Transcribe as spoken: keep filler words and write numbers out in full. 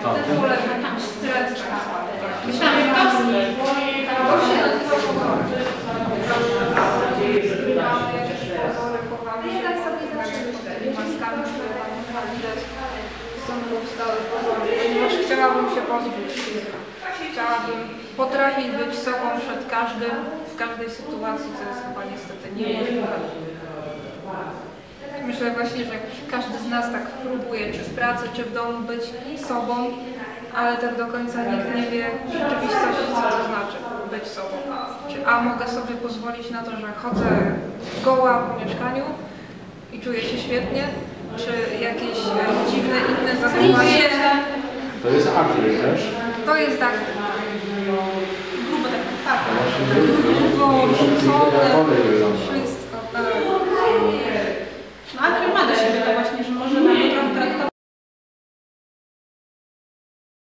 ulega stres. Myślałam, że to się nazywa pogory. Nie tak sobie zaczęli maskami, które widać stąd powstały pozory, ponieważ chciałabym się pozbyć ich. Chciałabym potrafić być sobą przed każdym, w każdej sytuacji, co jest chyba niestety niemożliwe. Myślę właśnie, że każdy z nas tak próbuje, czy w pracy, czy w domu być sobą, ale tak do końca nikt nie wie w rzeczywistości, co to znaczy być sobą. Czy a mogę sobie pozwolić na to, że chodzę goła po mieszkaniu i czuję się świetnie, czy jakieś dziwne inne zachowanie. To jest akry też? To jest tak. Grubo tak, tak. Grubo, rzucone, wszystko. Tak. No akry ma do siebie